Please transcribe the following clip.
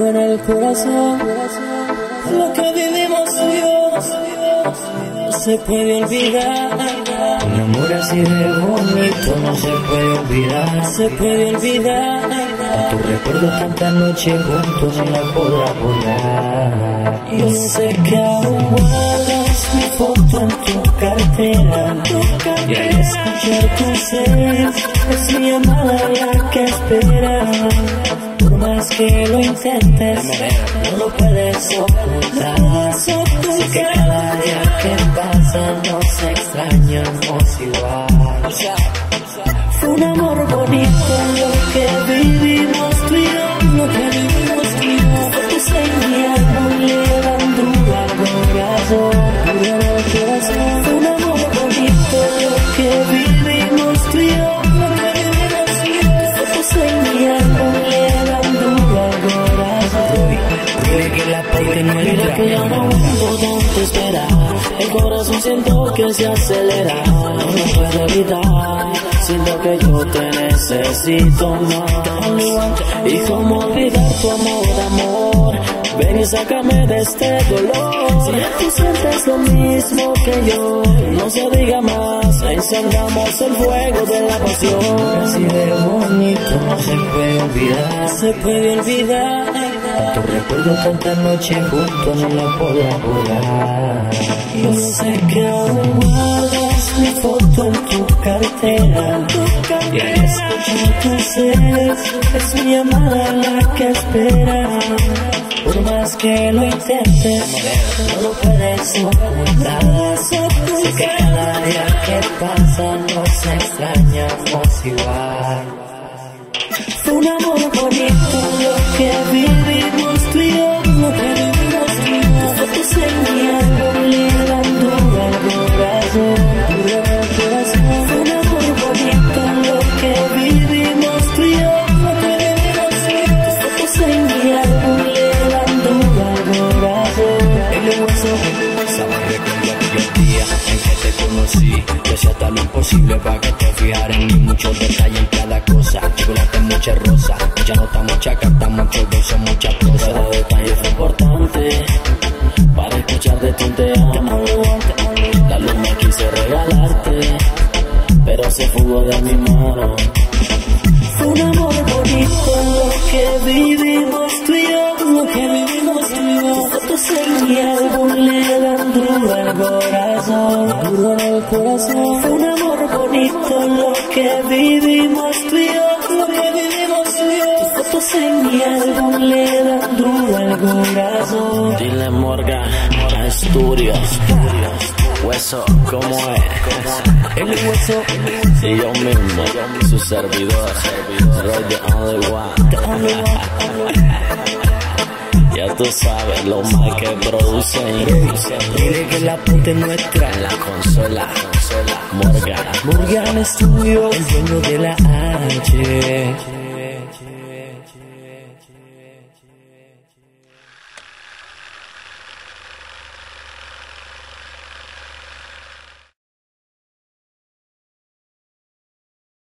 duro en el corazón. Lo que vivimos Dios no se puede olvidar. Un amor así de bonito no se puede olvidar. No se puede olvidar. A tu recuerdo tantas noches juntos no la podrá borrar. Yo sé que aún guardas mi foto en tu cartera. Y al escuchar tu ser es mi amada la que espera. Por más que lo intentes, no lo puedes ocultar. Sé que cada día que pasa nos extrañamos igual. Fue un amor bonito lo que vivimos tú y yo, lo que vivimos tú y yo. Tu señal no le dan duro al corazón, duro al corazón. Fue un amor bonito lo que vivimos tú y yo, lo que vivimos tú y yo. Tu señal no le dan duro al corazón. Dile que la parte no Mira entra. que ya no aguanto tanto esperar. El corazón siento que se acelera. No puedo evitar. Siento que yo te necesito más. Y cómo olvidar tu amor. Ven y sácame de este dolor. Si tú sientes lo mismo que yo, no se diga más. Encendamos el fuego de la pasión. Así de bonito no se puede olvidar. No se puede olvidar. A tu recuerdo tantas noches juntos no la podrá borrar. Yo sé que aún guardas mi foto en tu cartera. Y al escuchar tu ser es mi amada la que espera. Por más que lo intentes, no lo puedes ocultar. Sé que cada día que pasa nos extrañamos igual. Fue un amor bonito lo que vivimos tú y yo, lo que vivimos tú y yo. Fue tu señal, no le dan duro al corazón, duro al corazón. Fue un amor bonito lo que vivimos tú y yo, lo que vivimos tú y yo. Fue tu señal, no le dan duro al corazón. En el hueso, sabes, recuerdo aquellos días en que te conocí. Yo hacía hasta lo imposible para que te fijaras en mí. Muchos detalles en cada cosa. Chocolate, mucha rosa, mucha nota, mucha carta, muchos besos, mucha prosa. Cada detalle fue importante para escuchar de tu te amo. La luz me quise regalarte, pero se fugó de mi mano. Fue un amor bonito lo que vivimos tú y yo, lo que vivimos tú y yo. Fue tu señal, le dan duro al corazón, duro al corazón. Fue un amor bonito lo que vivimos tú y yo, lo que vivimos tú y yo. Fue tu señal, le dan duro al corazón. Dile Morgan, Asturias, hueso, ¿cómo es? El hueso, Y yo mismo, su servidor, Roy the only one. Ya tú sabes, lo más que producen. dile que la ponte es nuestra. En la consola, Morgan. Morgan es tuyo, el dueño de la H.